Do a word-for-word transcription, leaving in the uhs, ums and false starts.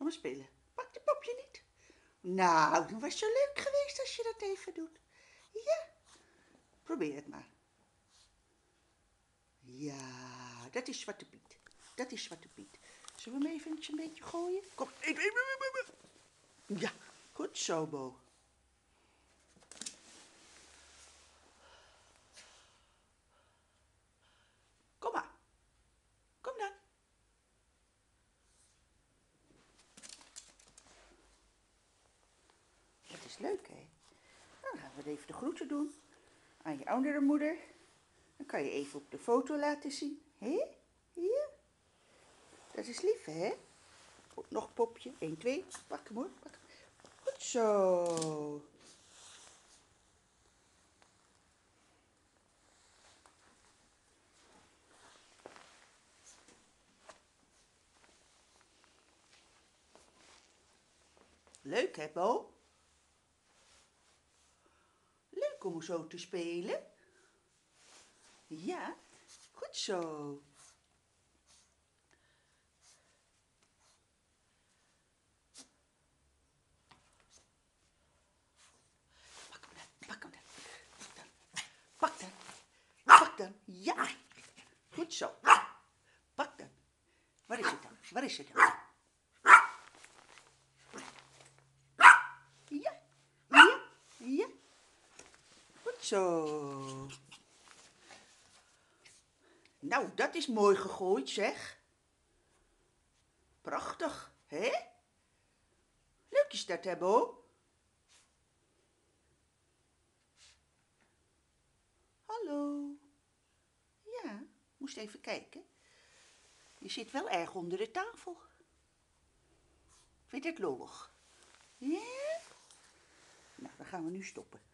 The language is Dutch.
maar spelen. Pak het popje niet. Nou, dan was het zo leuk geweest als je dat even doet. Ja, probeer het maar. Ja, dat is Zwarte Piet. Dat is Zwarte Piet. Zullen we hem even een beetje gooien? Kom, even, even, even, even. Ja, goed zo, Bo. Kom maar. Kom dan. Dat is leuk, hè? Dan gaan we even de groeten doen aan je oudere moeder. Dan kan je even op de foto laten zien. Hé? Hier. Dat is lief, hè? Oh, nog een popje. één, twee. Pak hem hoor. Pak hem. Goed zo. Leuk, hè, Bo? Leuk om zo te spelen. Ja, goed zo. Pak hem dan, pak hem dan. Pak dan, pak dan. Ja, goed zo. Pak dan. Waar is het dan? Waar is het dan? Ja, ja, ja. Goed zo. Nou, dat is mooi gegooid, zeg. Prachtig, hè? Leuk is dat, hè, Bo? Hallo. Ja, moest even kijken. Je zit wel erg onder de tafel. Vind je het lollig? Ja? Nou, dan gaan we nu stoppen.